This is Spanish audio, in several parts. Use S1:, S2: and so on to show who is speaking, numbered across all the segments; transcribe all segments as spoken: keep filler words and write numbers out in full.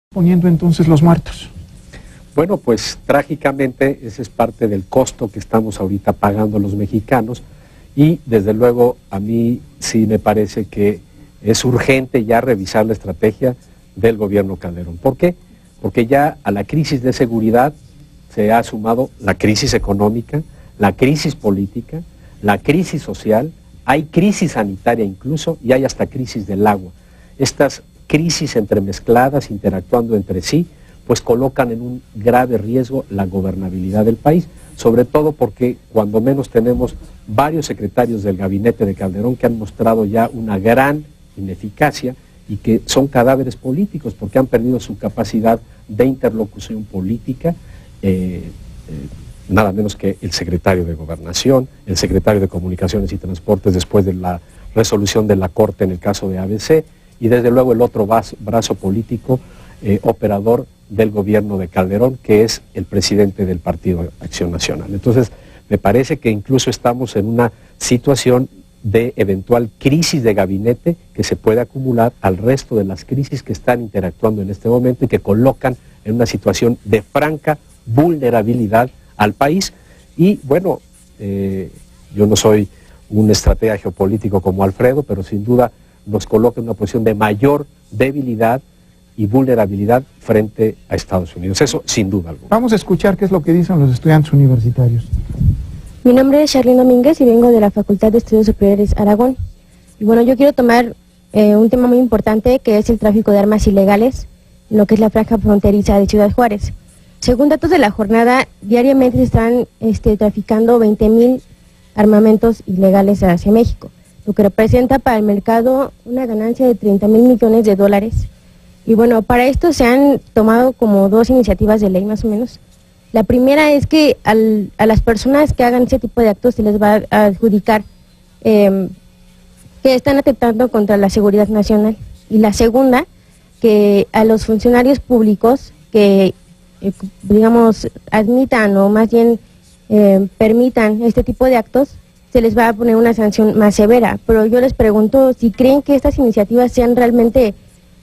S1: Poniendo entonces los muertos?
S2: Bueno, pues trágicamente ese es parte del costo que estamos ahorita pagando los mexicanos y desde luego a mí sí me parece que es urgente ya revisar la estrategia del gobierno Calderón. ¿Por qué? Porque ya a la crisis de seguridad se ha sumado la crisis económica, la crisis política, la crisis social, hay crisis sanitaria incluso y hay hasta crisis del agua. Estas crisis entremezcladas, interactuando entre sí, pues colocan en un grave riesgo la gobernabilidad del país, sobre todo porque cuando menos tenemos varios secretarios del gabinete de Calderón que han mostrado ya una gran ineficacia y que son cadáveres políticos porque han perdido su capacidad de interlocución política, eh, eh, nada menos que el secretario de Gobernación, el secretario de Comunicaciones y Transportes después de la resolución de la Corte en el caso de A B C, y desde luego el otro brazo, brazo político eh, operador del gobierno de Calderón, que es el presidente del Partido Acción Nacional. Entonces, me parece que incluso estamos en una situación de eventual crisis de gabinete que se puede acumular al resto de las crisis que están interactuando en este momento y que colocan en una situación de franca vulnerabilidad al país. Y bueno, eh, yo no soy un estratega geopolítico como Alfredo, pero sin duda nos coloca en una posición de mayor debilidad y vulnerabilidad frente a Estados Unidos. Eso sin duda alguna.
S1: Vamos a escuchar qué es lo que dicen los estudiantes universitarios.
S3: Mi nombre es Charlene Domínguez y vengo de la Facultad de Estudios Superiores Aragón. Y bueno, yo quiero tomar eh, un tema muy importante que es el tráfico de armas ilegales en lo que es la franja fronteriza de Ciudad Juárez. Según datos de la jornada, diariamente se están este, traficando veinte mil armamentos ilegales hacia México, lo que representa para el mercado una ganancia de treinta mil millones de dólares. Y bueno, para esto se han tomado como dos iniciativas de ley más o menos. La primera es que al, a las personas que hagan ese tipo de actos se les va a adjudicar eh, que están atentando contra la seguridad nacional. Y la segunda, que a los funcionarios públicos que, eh, digamos, admitan o más bien eh, permitan este tipo de actos, se les va a poner una sanción más severa. Pero yo les pregunto si creen que estas iniciativas sean realmente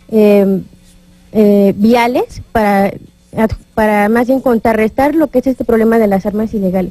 S3: eh, eh, viales para, para más bien contrarrestar lo que es este problema de las armas ilegales.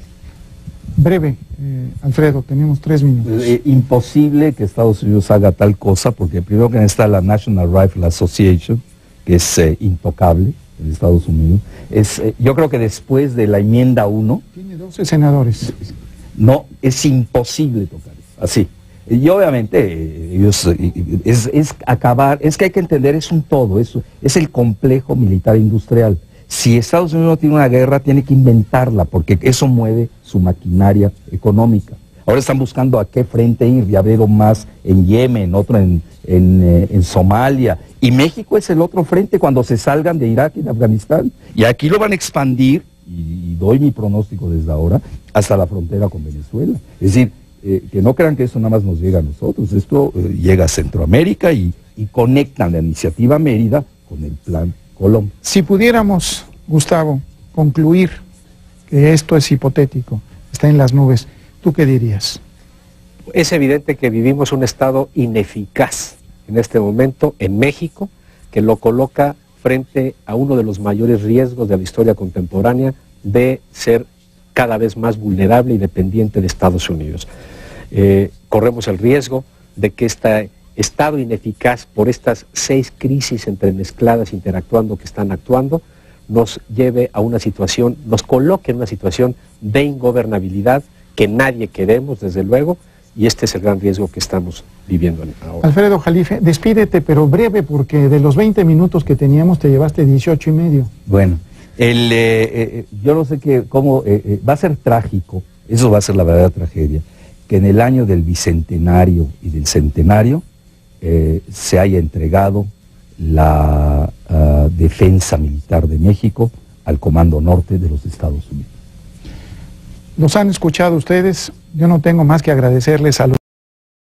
S1: Breve, eh, Alfredo, tenemos tres minutos.
S4: Eh, imposible que Estados Unidos haga tal cosa, porque primero que está la National Rifle Association, que es eh, intocable en Estados Unidos. Es, eh, yo creo que después de la enmienda uno...
S1: Tiene doce senadores.
S4: No, es imposible tocar eso, así. Y obviamente ellos, es, es acabar, es que hay que entender, es un todo, es, es el complejo militar industrial. Si Estados Unidos no tiene una guerra, tiene que inventarla, porque eso mueve su maquinaria económica. Ahora están buscando a qué frente ir, ya veo más en Yemen, otro en, en, eh, en Somalia, y México es el otro frente cuando se salgan de Irak y de Afganistán, y aquí lo van a expandir, y, y doy mi pronóstico desde ahora, hasta la frontera con Venezuela. Es decir, eh, que no crean que eso nada más nos llega a nosotros, esto eh, llega a Centroamérica y, y conectan la iniciativa Mérida con el plan Colón.
S1: Si pudiéramos, Gustavo, concluir que esto es hipotético, está en las nubes, ¿tú qué dirías?
S2: Es evidente que vivimos un estado ineficaz en este momento en México, que lo coloca frente a uno de los mayores riesgos de la historia contemporánea de ser cada vez más vulnerable y dependiente de Estados Unidos. Eh, corremos el riesgo de que este estado ineficaz por estas seis crisis entremezcladas interactuando que están actuando, nos lleve a una situación, nos coloque en una situación de ingobernabilidad que nadie queremos, desde luego, y este es el gran riesgo que estamos viviendo ahora.
S1: Alfredo Jalife, despídete, pero breve, porque de los veinte minutos que teníamos te llevaste dieciocho y medio.
S4: Bueno, el, eh, eh, yo no sé qué, cómo, eh, eh, va a ser trágico, eso va a ser la verdadera tragedia, que en el año del bicentenario y del centenario eh, se haya entregado la uh, defensa militar de México al Comando Norte de los Estados Unidos.
S1: Los han escuchado ustedes, yo no tengo más que agradecerles a los